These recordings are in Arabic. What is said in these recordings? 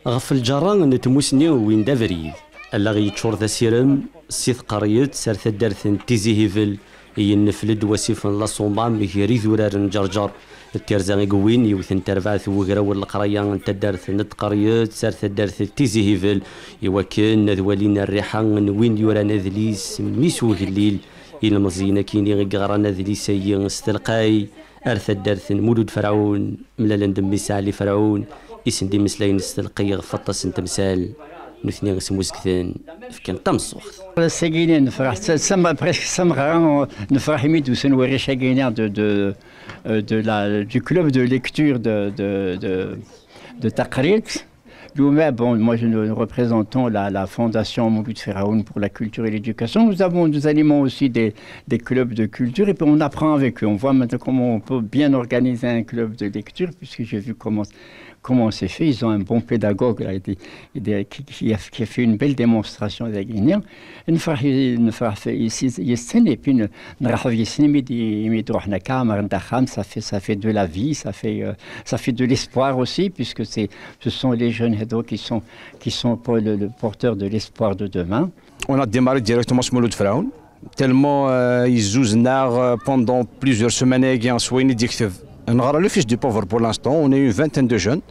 غف الجران نتموسني وين دافريد الا غيتشور ذا سيرم سيث قريت سارث دارثن تيزي هيفل ينفلد وسيف لا صومام يري ذورار نجرجر التيرزان قوين يوثن ترفعث وقرا والقرية انت دارث نت قريت سارث دارث تيزي هيفل يوكن ذوالين الريحة وين يورا نذليس ميسو الليل إلى مزينة كيني غيقرا نذليس استلقاي أرث دارثن مولود فرعون ملالا دمي سالي فرعون اسم دي مسلاين استلقي غفطس تمثال نثني غسمو سكثان فكان تمصوخ ساقيني نفرح سما بريسك سما نفرح يميد وسنوري شاقيني du club de lecture de Takrit. Bon, moi, nous représentons la fondation Mouloud Feraoun pour la culture et l'éducation. Nous animons aussi des clubs de culture et puis on apprend avec eux. On voit maintenant comment on peut bien organiser un club de lecture, puisque j'ai vu comment c'est fait. Ils ont un bon pédagogue là, qui a fait une belle démonstration des Guinéens. Et puis ça fait de la vie, ça fait de l'espoir aussi, puisque ce sont les jeunes qui sont pour le porteurs de l'espoir de demain. On a démarré directement ce Mouloud Feraoun, tellement ils usent pendant plusieurs semaines on a le fiche du pauvre pour l'instant, on est une vingtaine de jeunes.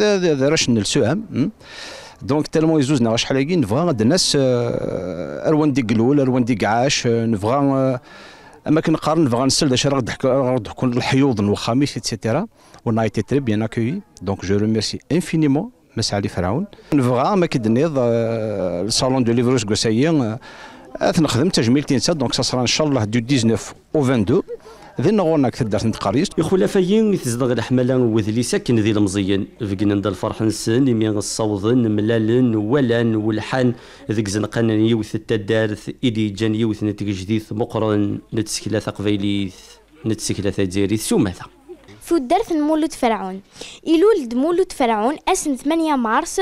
Donc tellement ils usent شحال هاكي نبغى غاد الناس اروان دي قلول اروان دي قعاش نبغى اما كنقارن نبغى نسل داش راه تكون الحيوض والخميس ايتترا on a été très bien accueillis donc je remercie infiniment مسعلي فرعون نبغى ما كدنيض الصالون دو ليفروج كوسايين نخدم تجميلتين سا دونك سا ان شاء الله دو 19 او 22 ذي نغورنا كثر دارت نتقاريس يخولا فاين تزدغ الحملة وذلي ساكن ذي المزيان فقنا ندى الفرح نسن يمين الصوضن ملالن ولان والحان ذيك زنقان يوث التدارث إيدي جان يوث نتجديث مقرن نتسكلا ثقفيليث نتسكلا ثجاريث سوماثا في الدرث مولود فرعون يلولد مولود فرعون اسن 8 مارس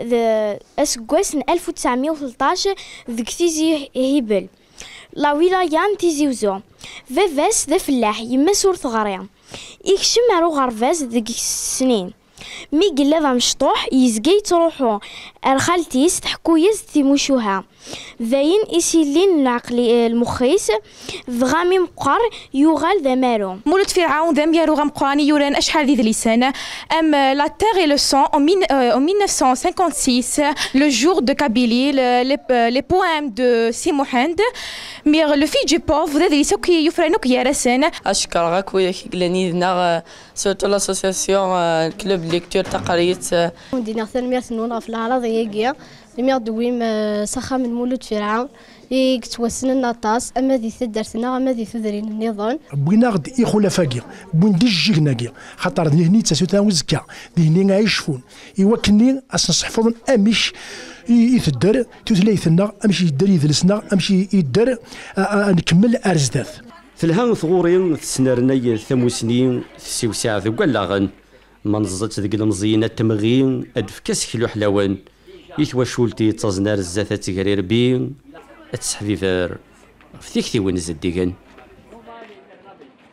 اسكواسن 1913 ذيك تيزي هيبل لا ولايان تيزيوزو فافاس ذا فلاح يما سور ثغريا يكشم عرو غرفاز ذيك السنين مي قلا ذا مشطوح يزقي تروحو الخالتيس تحكو يز تيموشوها ذاين إسيلين العقلي المخيس ذغامي مقر يوغال ذا مارو مولود فرعون ذا ميارو غمقراني يوران أشحال ذي لسانة la terre et le sang en 1956 le jour de Kabylie les poèmes de Simohand mais le fils du pauvre ذا يسوكي يفرنوك يا رسانة أشكر غاك وياك لانيذنا سورتو لاسوسياسيون كلوب ليكتور تقريت دينا ثاني نون في العراض يجيا لميا دويم سخا من مولود فرعون يكتوسن النطاس اما ذي ثدرتنا اما ذي ثذرين النظام بغينا غد يخولا فاكي بون ديجيك ناكي خاطر ذهني تسوتا وزكا ذهني عايشفون يوكني اصنصحفظ امش يثدر تثليثنا امشي يدر يدلسنا امشي يدر نكمل ارزداث في الهان ثغورين تسنرني ثموسنين سيوسع ذو قلاغن منزلت ذيك المزينة التمغين ادفكاس كيلو حلاوان يثوى شولتي تزنار الزاثة تقرير بين تسحفيفر في ثيكتي وين زديقن